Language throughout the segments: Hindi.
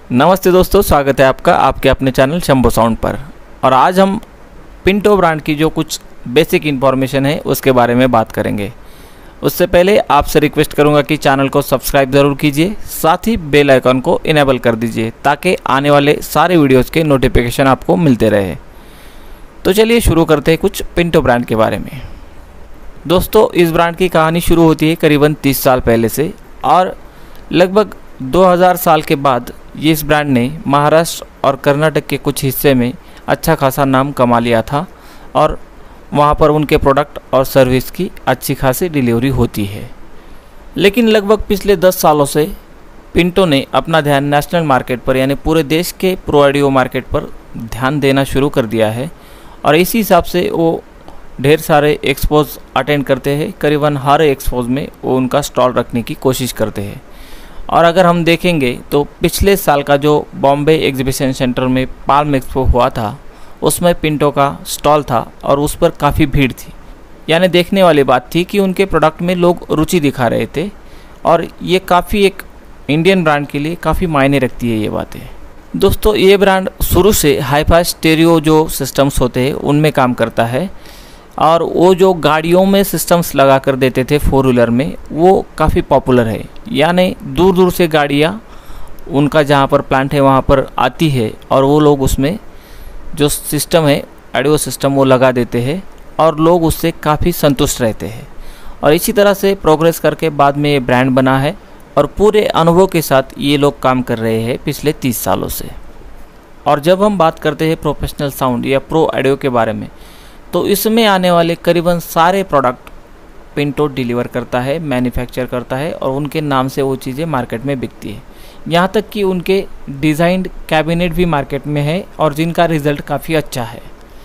नमस्ते दोस्तों, स्वागत है आपका आपके अपने चैनल शंभू साउंड पर। और आज हम पिंटो ब्रांड की जो कुछ बेसिक इन्फॉर्मेशन है उसके बारे में बात करेंगे। उससे पहले आपसे रिक्वेस्ट करूंगा कि चैनल को सब्सक्राइब ज़रूर कीजिए, साथ ही बेल आइकन को इनेबल कर दीजिए ताकि आने वाले सारे वीडियोज़ के नोटिफिकेशन आपको मिलते रहे। तो चलिए शुरू करते हैं कुछ पिंटो ब्रांड के बारे में। दोस्तों, इस ब्रांड की कहानी शुरू होती है करीबन 30 साल पहले से और लगभग 2000 साल के बाद ये इस ब्रांड ने महाराष्ट्र और कर्नाटक के कुछ हिस्से में अच्छा खासा नाम कमा लिया था और वहाँ पर उनके प्रोडक्ट और सर्विस की अच्छी खासी डिलीवरी होती है। लेकिन लगभग पिछले 10 सालों से पिंटो ने अपना ध्यान नेशनल मार्केट पर यानी पूरे देश के प्रो ऑडियो मार्केट पर ध्यान देना शुरू कर दिया है और इसी हिसाब से वो ढेर सारे एक्सपोज अटेंड करते हैं। करीबन हर एक्सपोज में वो उनका स्टॉल रखने की कोशिश करते हैं। और अगर हम देखेंगे तो पिछले साल का जो बॉम्बे एग्जीबिशन सेंटर में पाल्म एक्सपो हुआ था उसमें पिंटो का स्टॉल था और उस पर काफ़ी भीड़ थी। यानी देखने वाली बात थी कि उनके प्रोडक्ट में लोग रुचि दिखा रहे थे और ये काफ़ी एक इंडियन ब्रांड के लिए काफ़ी मायने रखती है ये बातें। दोस्तों, ये ब्रांड शुरू से हाई फाई स्टेरियो जो सिस्टम्स होते हैं उनमें काम करता है और वो जो गाड़ियों में सिस्टम्स लगा कर देते थे 4 व्हीलर में वो काफ़ी पॉपुलर है। यानी दूर दूर से गाड़ियाँ उनका जहाँ पर प्लांट है वहाँ पर आती है और वो लोग उसमें जो सिस्टम है ऑडियो सिस्टम वो लगा देते हैं और लोग उससे काफ़ी संतुष्ट रहते हैं। और इसी तरह से प्रोग्रेस करके बाद में ये ब्रांड बना है और पूरे अनुभव के साथ ये लोग काम कर रहे हैं पिछले 30 सालों से। और जब हम बात करते हैं प्रोफेशनल साउंड या प्रो ऑडियो के बारे में तो इसमें आने वाले करीबन सारे प्रोडक्ट पिंटो डिलीवर करता है, मैन्युफैक्चर करता है और उनके नाम से वो चीज़ें मार्केट में बिकती है। यहाँ तक कि उनके डिज़ाइंड कैबिनेट भी मार्केट में है और जिनका रिज़ल्ट काफ़ी अच्छा है।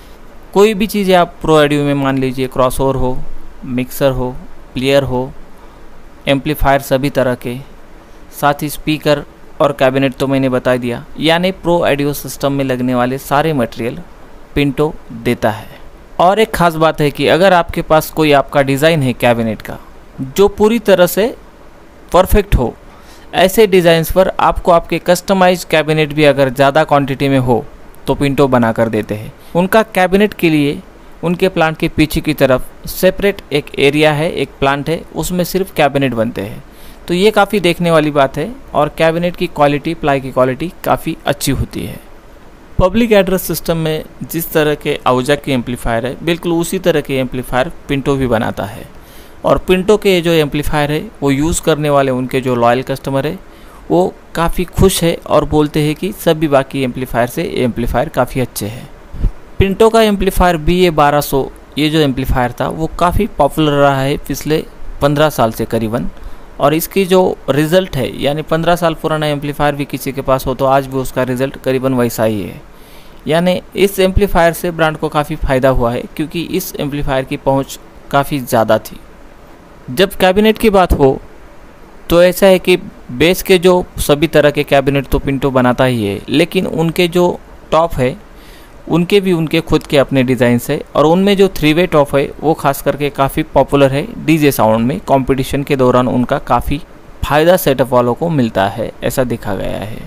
कोई भी चीज़ें आप प्रो ऑडियो में मान लीजिए, क्रॉसओवर हो, मिक्सर हो, प्लेयर हो, एम्पलीफायर सभी तरह के, साथ ही स्पीकर और कैबिनेट तो मैंने बता दिया। यानी प्रो ऑडियो सिस्टम में लगने वाले सारे मटेरियल पिंटो देता है। और एक ख़ास बात है कि अगर आपके पास कोई आपका डिज़ाइन है कैबिनेट का जो पूरी तरह से परफेक्ट हो, ऐसे डिज़ाइंस पर आपको आपके कस्टमाइज कैबिनेट भी अगर ज़्यादा क्वांटिटी में हो तो पिंटो बना कर देते हैं। उनका कैबिनेट के लिए उनके प्लांट के पीछे की तरफ सेपरेट एक एरिया है, एक प्लांट है, उसमें सिर्फ कैबिनेट बनते हैं। तो ये काफ़ी देखने वाली बात है और कैबिनेट की क्वालिटी, प्लाई की क्वालिटी काफ़ी अच्छी होती है। पब्लिक एड्रेस सिस्टम में जिस तरह के आउजा के एम्पलीफायर है बिल्कुल उसी तरह के एम्पलीफायर पिंटो भी बनाता है। और पिंटो के जो एम्पलीफायर है वो यूज़ करने वाले उनके जो लॉयल कस्टमर है वो काफ़ी खुश है और बोलते हैं कि सभी बाकी एम्पलीफायर से एम्पलीफायर काफ़ी अच्छे हैं। पिंटो का एम्पलीफायर BA1200 ये जो एम्पलीफायर था वो काफ़ी पॉपुलर रहा है पिछले 15 साल से करीबन। और इसकी जो रिज़ल्ट है यानी 15 साल पुराना एम्पलीफायर भी किसी के पास हो तो आज भी उसका रिज़ल्ट करीबन वैसा ही है। यानी इस एम्पलीफायर से ब्रांड को काफ़ी फ़ायदा हुआ है क्योंकि इस एम्पलीफायर की पहुंच काफ़ी ज़्यादा थी। जब कैबिनेट की बात हो तो ऐसा है कि बेस के जो सभी तरह के कैबिनेट तो पिंटो बनाता ही है, लेकिन उनके जो टॉप है उनके भी उनके खुद के अपने डिज़ाइंस है और उनमें जो 3 वे टॉप है वो खास करके काफ़ी पॉपुलर है। डीजे साउंड में कंपटीशन के दौरान उनका काफ़ी फ़ायदा सेटअप वालों को मिलता है, ऐसा देखा गया है।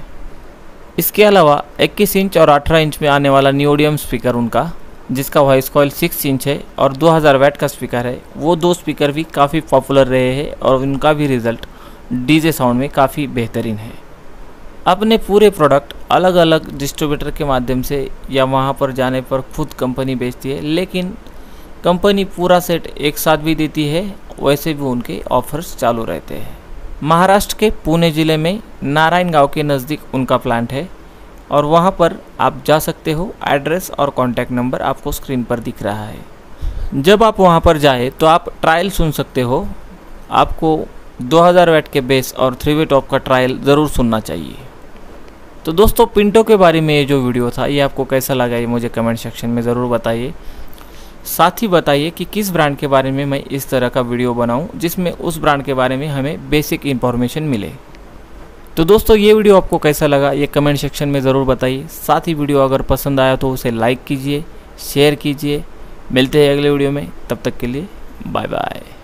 इसके अलावा 21 इंच और 18 इंच में आने वाला नियोडियम स्पीकर उनका, जिसका वॉइस कॉइल 6 इंच है और 2000 वाट का स्पीकर है, वो 2 स्पीकर भी काफ़ी पॉपुलर रहे हैं और उनका भी रिज़ल्ट डीजे साउंड में काफ़ी बेहतरीन है। अपने पूरे प्रोडक्ट अलग अलग डिस्ट्रीब्यूटर के माध्यम से या वहाँ पर जाने पर खुद कंपनी बेचती है, लेकिन कंपनी पूरा सेट एक साथ भी देती है, वैसे भी उनके ऑफर्स चालू रहते हैं। महाराष्ट्र के पुणे ज़िले में नारायण गांव के नज़दीक उनका प्लांट है और वहाँ पर आप जा सकते हो। एड्रेस और कॉन्टैक्ट नंबर आपको स्क्रीन पर दिख रहा है। जब आप वहाँ पर जाए तो आप ट्रायल सुन सकते हो। आपको 2000 वाट के बेस और 3 वे टॉप का ट्रायल ज़रूर सुनना चाहिए। तो दोस्तों, पिंटो के बारे में ये जो वीडियो था ये आपको कैसा लगा ये मुझे कमेंट सेक्शन में ज़रूर बताइए। साथ ही बताइए कि किस ब्रांड के बारे में मैं इस तरह का वीडियो बनाऊं जिसमें उस ब्रांड के बारे में हमें बेसिक इन्फॉर्मेशन मिले। तो दोस्तों, ये वीडियो आपको कैसा लगा ये कमेंट सेक्शन में ज़रूर बताइए। साथ ही वीडियो अगर पसंद आया तो उसे लाइक कीजिए, शेयर कीजिए। मिलते हैं अगले वीडियो में, तब तक के लिए बाय बाय।